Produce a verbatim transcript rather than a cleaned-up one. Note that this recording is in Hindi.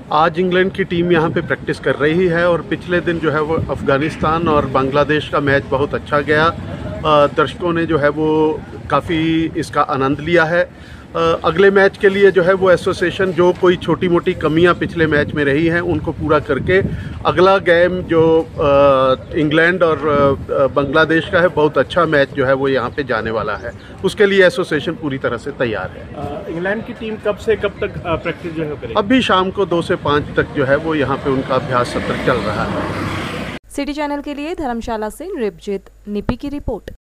आज इंग्लैंड की टीम यहाँ पे प्रैक्टिस कर रही है और पिछले दिन जो है वो अफ़गानिस्तान और बांग्लादेश का मैच बहुत अच्छा गया। दर्शकों ने जो है वो काफ़ी इसका आनंद लिया है। अगले मैच के लिए जो है वो एसोसिएशन जो कोई छोटी मोटी कमियां पिछले मैच में रही हैं उनको पूरा करके अगला गेम जो इंग्लैंड और बांग्लादेश का है, बहुत अच्छा मैच जो है वो यहाँ पे जाने वाला है। उसके लिए एसोसिएशन पूरी तरह से तैयार है। इंग्लैंड की टीम कब से कब तक प्रैक्टिस जो है करेगी? अभी शाम को दो से पाँच तक जो है वो यहाँ पे उनका अभ्यास सत्र चल रहा है। सिटी चैनल के लिए धर्मशाला से नृपजीत निपी की रिपोर्ट।